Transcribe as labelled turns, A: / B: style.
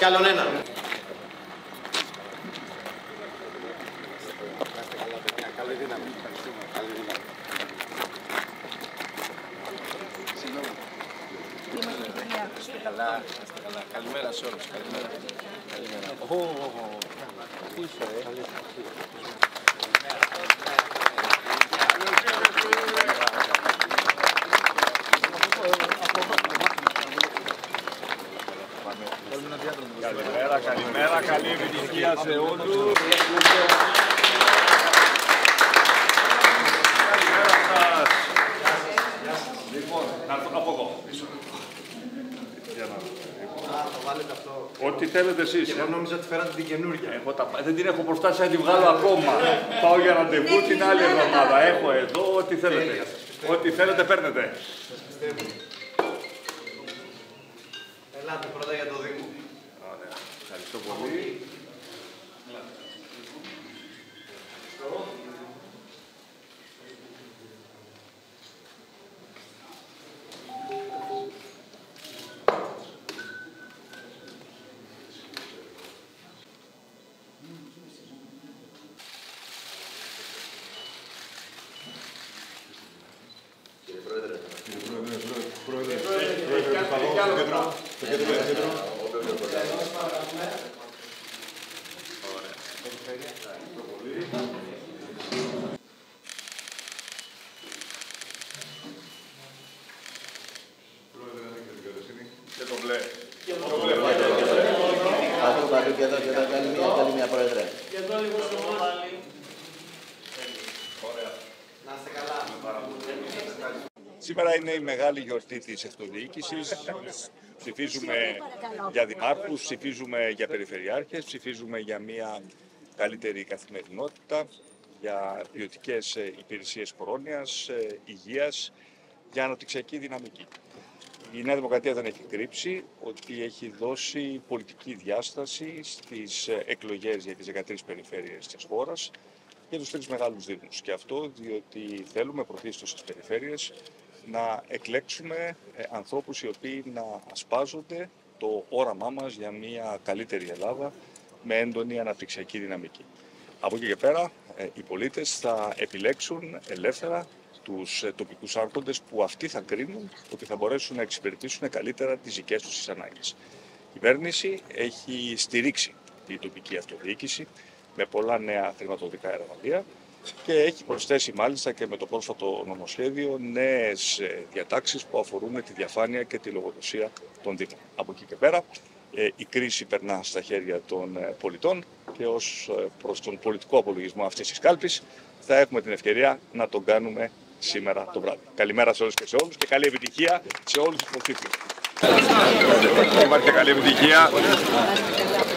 A: άλλον ένα. Καλή δύναμη. Καλή δύναμη.
B: Είστε καλά. Καλημέρα σε όλους. Καλημέρα. Πού είσαι, Καλημέρα, καλημέρα, καλή επιτυχία σε όλους. Καλημέρα σας. Λοιπόν, να έρθω από εδώ. Ό,τι θέλετε εσείς.
A: Εγώ νόμιζα ότι φέρατε την καινούργια.
B: Δεν την έχω προστάσει να τη βγάλω ακόμα. Πάω για ραντεβού την άλλη εβδομάδα. Έχω εδώ ό,τι θέλετε. Ό,τι θέλετε παίρνετε.
A: Ελάτε πρώτα για το Δήμο.
B: Ωραία. Ευχαριστώ πολύ. Και το μπλε.
C: Και εδώ, καλή μια πρόεδρε.
A: Και εδώ λίγο στο μάλι.
B: Ωραία.
A: Να είστε καλά.
B: Σήμερα είναι η μεγάλη γιορτή της αυτοδιοίκησης. Ψηφίζουμε για δημάρχους, ψηφίζουμε για περιφερειάρχες, ψηφίζουμε για μια καλύτερη καθημερινότητα, για ποιοτικές υπηρεσίες πρόνοιας, υγείας, για αναπτυξιακή δυναμική. Η Νέα Δημοκρατία δεν έχει κρύψει ότι έχει δώσει πολιτική διάσταση στις εκλογές για τις 13 περιφέρειες της χώρας και τους 3 μεγάλους δήμους. Και αυτό διότι θέλουμε πρωτίστως στις περιφέρειες να εκλέξουμε ανθρώπους οι οποίοι να ασπάζονται το όραμά μας για μια καλύτερη Ελλάδα με έντονη αναπτυξιακή δυναμική. Από εκεί και πέρα οι πολίτες θα επιλέξουν ελεύθερα τους τοπικούς άρχοντες που αυτοί θα κρίνουν ότι θα μπορέσουν να εξυπηρετήσουν καλύτερα τις δικές τους τις ανάγκες. Η κυβέρνηση έχει στηρίξει την τοπική αυτοδιοίκηση με πολλά νέα χρηματοδοτικά εργαλεία και έχει προσθέσει μάλιστα και με το πρόσφατο νομοσχέδιο νέες διατάξεις που αφορούν τη διαφάνεια και τη λογοδοσία των Δήμων. Από εκεί και πέρα η κρίση περνά στα χέρια των πολιτών και ως προς τον πολιτικό απολογισμό αυτής της κάλπης θα έχουμε την ευκαιρία να τον κάνουμε σήμερα το βράδυ. Καλημέρα σε όλους και σε όλους και καλή επιτυχία σε όλους τους υποψήφιους. Υπάρχει καλή επιτυχία.